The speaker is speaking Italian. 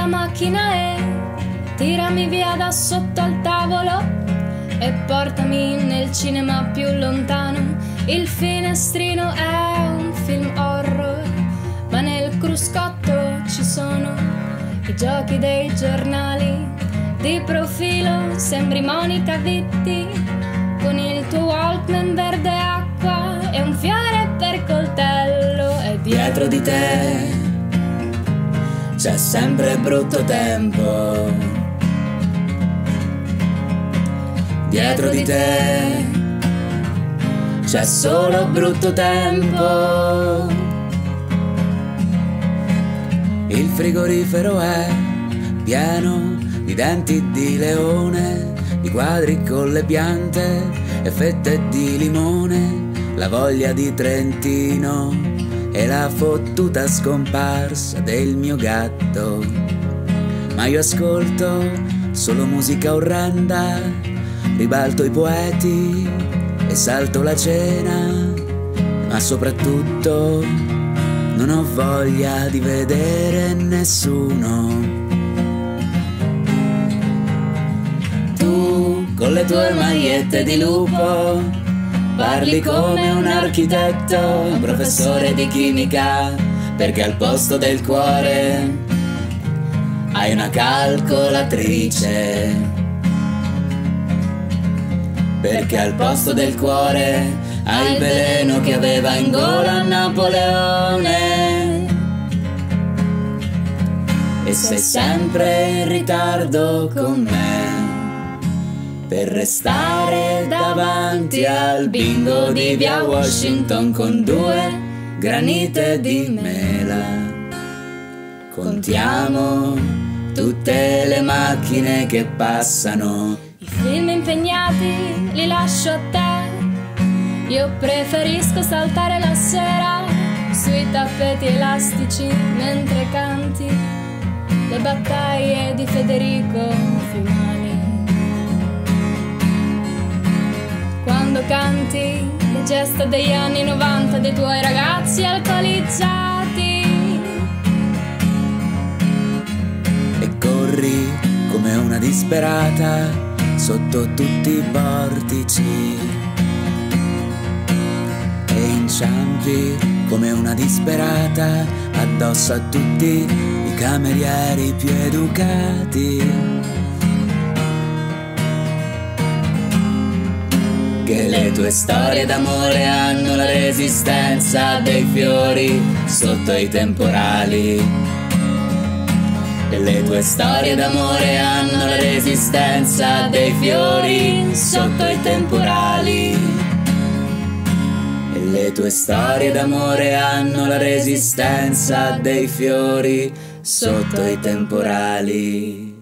macchina e tirami via da sotto al tavolo e portami nel cinema più lontano. Il finestrino è un film horror, ma nel cruscotto ci sono i giochi dei giornali. Di profilo sembri Monica Vitti con il tuo Walkman verde acqua e un fiore per coltello. E dietro di te c'è sempre brutto tempo. Dietro di te c'è solo brutto tempo. Il frigorifero è pieno di denti di leone, di quadri con le piante e fette di limone, la voglia di Trentino e la fottuta scomparsa del mio gatto. Ma io ascolto solo musica orrenda, ribalto i poeti e salto la cena, ma soprattutto non ho voglia di vedere nessuno. Tu con le tue magliette di lupo parli come un architetto, un professore di chimica, perché al posto del cuore hai una calcolatrice. Perché al posto del cuore hai il veleno che aveva in gola Napoleone. E sei sempre in ritardo con me per restare davanti al bingo di via Washington con 2 granite di mela. Contiamo tutte le macchine che passano. I film impegnati li lascio a te. Io preferisco saltare la sera sui tappeti elastici mentre canti le battaglie di Federico Fiumani. Quando canti le gesta degli anni 90 dei tuoi ragazzi alcolizzati E corri come una disperata sotto tutti i portici e inciampi come una disperata addosso a tutti i camerieri più educati. Che le tue storie d'amore hanno la resistenza dei fiori sotto i temporali. E le tue storie d'amore hanno la resistenza dei fiori sotto i temporali. E le tue storie d'amore hanno la resistenza dei fiori sotto i temporali.